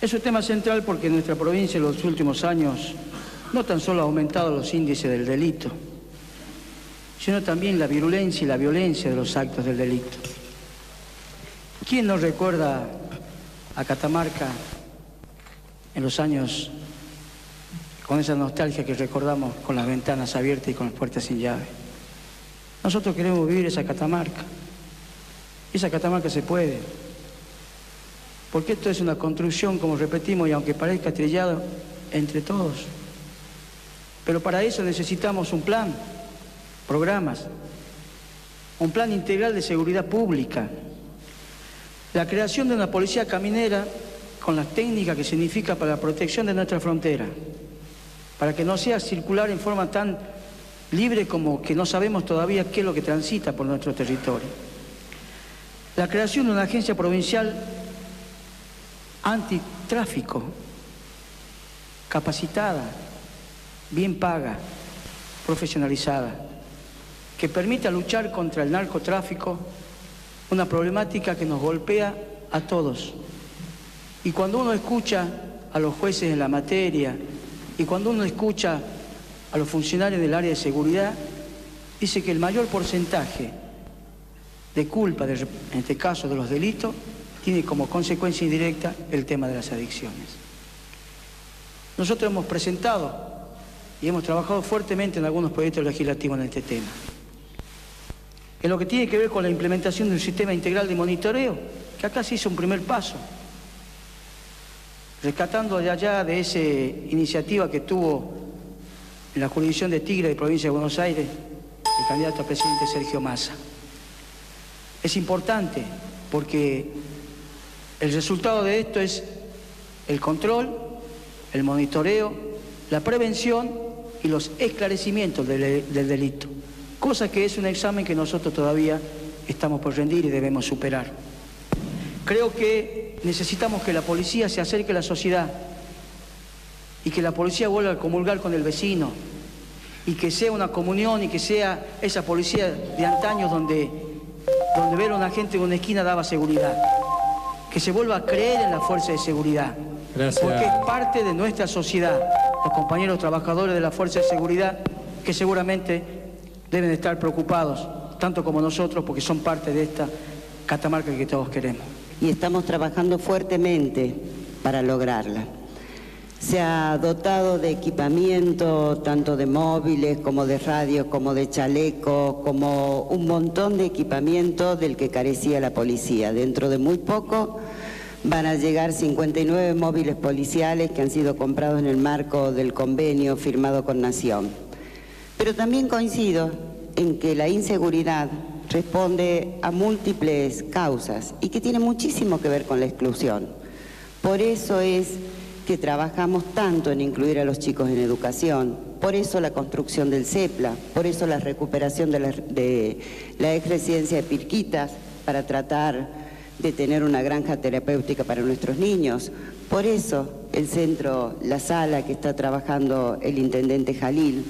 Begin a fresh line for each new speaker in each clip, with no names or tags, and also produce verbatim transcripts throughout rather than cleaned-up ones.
Es un tema central porque en nuestra provincia en los últimos años no tan solo ha aumentado los índices del delito, sino también la virulencia y la violencia de los actos del delito. ¿Quién no recuerda a Catamarca en los años con esa nostalgia que recordamos con las ventanas abiertas y con las puertas sin llave? Nosotros queremos vivir esa Catamarca. Esa Catamarca se puede. Porque esto es una construcción, como repetimos, y aunque parezca trillado, entre todos. Pero para eso necesitamos un plan, programas, un plan integral de seguridad pública, la creación de una policía caminera con las técnicas que significa para la protección de nuestra frontera, para que no sea circular en forma tan libre como que no sabemos todavía qué es lo que transita por nuestro territorio. La creación de una agencia provincial antitráfico, capacitada, bien paga, profesionalizada, que permita luchar contra el narcotráfico, una problemática que nos golpea a todos. Y cuando uno escucha a los jueces en la materia, y cuando uno escucha a los funcionarios del área de seguridad, dice que el mayor porcentaje de culpa, de, en este caso de los delitos, tiene como consecuencia indirecta el tema de las adicciones. Nosotros hemos presentado y hemos trabajado fuertemente en algunos proyectos legislativos en este tema. En lo que tiene que ver con la implementación de un sistema integral de monitoreo, que acá se hizo un primer paso, rescatando de allá de esa iniciativa que tuvo en la jurisdicción de Tigre de provincia de Buenos Aires el candidato a presidente Sergio Massa. Es importante porque el resultado de esto es el control, el monitoreo, la prevención y los esclarecimientos del, del delito, cosa que es un examen que nosotros todavía estamos por rendir y debemos superar. Creo que necesitamos que la policía se acerque a la sociedad y que la policía vuelva a comulgar con el vecino y que sea una comunión y que sea esa policía de antaños donde, donde ver a una gente en una esquina daba seguridad. Que se vuelva a creer en la fuerza de seguridad. Gracias. Porque es parte de nuestra sociedad. Los compañeros trabajadores de la fuerza de seguridad que seguramente deben estar preocupados, tanto como nosotros, porque son parte de esta Catamarca que todos queremos.
Y estamos trabajando fuertemente para lograrla. Se ha dotado de equipamiento, tanto de móviles, como de radios, como de chalecos, como un montón de equipamiento del que carecía la policía. Dentro de muy poco van a llegar cincuenta y nueve móviles policiales que han sido comprados en el marco del convenio firmado con Nación. Pero también coincido en que la inseguridad responde a múltiples causas y que tiene muchísimo que ver con la exclusión. Por eso es que trabajamos tanto en incluir a los chicos en educación, por eso la construcción del CEPLA, por eso la recuperación de la, de la ex residencia de Pirquitas para tratar de tener una granja terapéutica para nuestros niños, por eso el centro La Sala que está trabajando el intendente Jalil.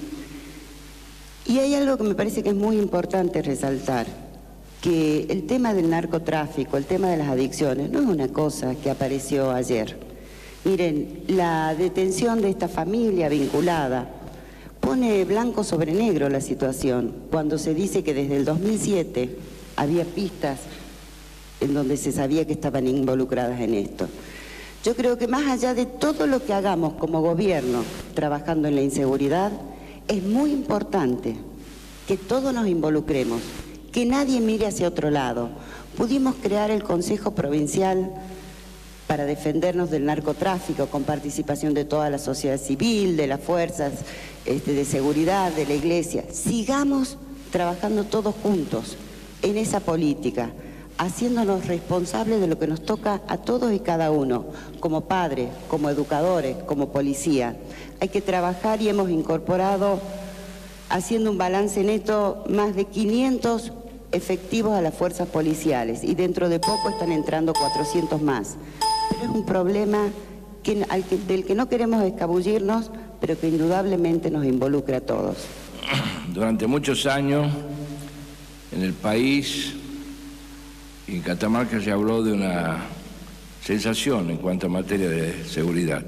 Y hay algo que me parece que es muy importante resaltar, que el tema del narcotráfico, el tema de las adicciones, no es una cosa que apareció ayer. Miren, la detención de esta familia vinculada pone blanco sobre negro la situación, cuando se dice que desde el dos mil siete había pistas en donde se sabía que estaban involucradas en esto. Yo creo que más allá de todo lo que hagamos como gobierno trabajando en la inseguridad, es muy importante que todos nos involucremos, que nadie mire hacia otro lado. Pudimos crear el Consejo Provincial para defendernos del narcotráfico, con participación de toda la sociedad civil, de las fuerzas este, de seguridad, de la iglesia. Sigamos trabajando todos juntos en esa política, haciéndonos responsables de lo que nos toca a todos y cada uno, como padres, como educadores, como policía. Hay que trabajar y hemos incorporado, haciendo un balance neto, más de quinientos efectivos a las fuerzas policiales y dentro de poco están entrando cuatrocientos más. Pero es un problema que, al que, del que no queremos escabullirnos, pero que indudablemente nos involucra a todos.
Durante muchos años en el país, en Catamarca se habló de una sensación en cuanto a materia de seguridad.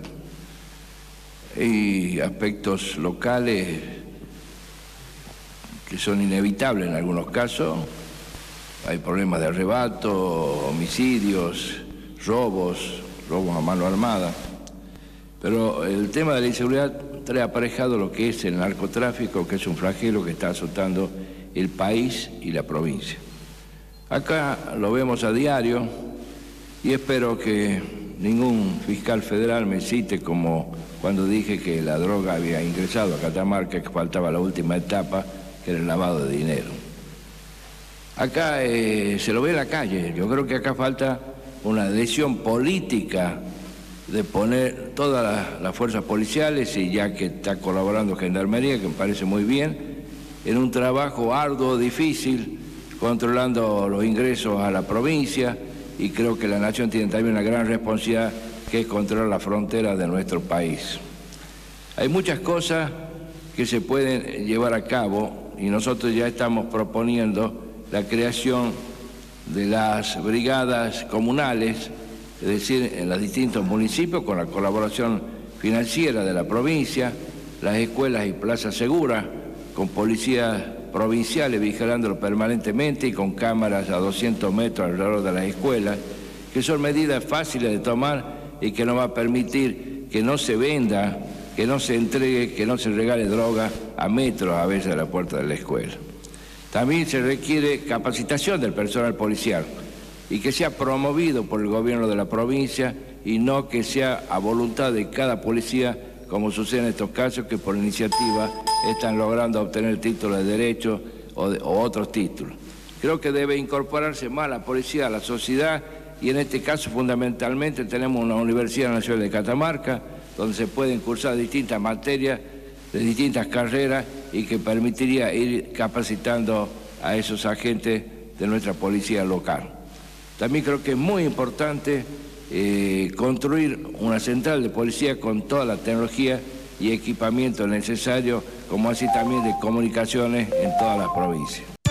Hay aspectos locales que son inevitables en algunos casos. Hay problemas de arrebato, homicidios, robos, robos a mano armada. Pero el tema de la inseguridad trae aparejado lo que es el narcotráfico, que es un flagelo que está azotando el país y la provincia. Acá lo vemos a diario y espero que ningún fiscal federal me cite como cuando dije que la droga había ingresado a Catamarca, que faltaba la última etapa, que era el lavado de dinero. Acá eh, se lo ve en la calle. Yo creo que acá falta una decisión política de poner todas las, las fuerzas policiales, y ya que está colaborando Gendarmería, que me parece muy bien, en un trabajo arduo, difícil, controlando los ingresos a la provincia, y creo que la Nación tiene también una gran responsabilidad, que es controlar la frontera de nuestro país. Hay muchas cosas que se pueden llevar a cabo y nosotros ya estamos proponiendo la creación de las brigadas comunales, es decir, en los distintos municipios, con la colaboración financiera de la provincia, las escuelas y plazas seguras, con policías provinciales vigilándolo permanentemente y con cámaras a doscientos metros alrededor de las escuelas, que son medidas fáciles de tomar y que nos va a permitir que no se venda, que no se entregue, que no se regale droga a metros a veces de la puerta de la escuela. También se requiere capacitación del personal policial y que sea promovido por el gobierno de la provincia y no que sea a voluntad de cada policía, como sucede en estos casos, que por iniciativa están logrando obtener el título de derecho o, de, o otros títulos. Creo que debe incorporarse más la policía a la sociedad y en este caso fundamentalmente tenemos una Universidad Nacional de Catamarca donde se pueden cursar distintas materias de distintas carreras y que permitiría ir capacitando a esos agentes de nuestra policía local. También creo que es muy importante eh, construir una central de policía con toda la tecnología y equipamiento necesario, como así también de comunicaciones en todas las provincias.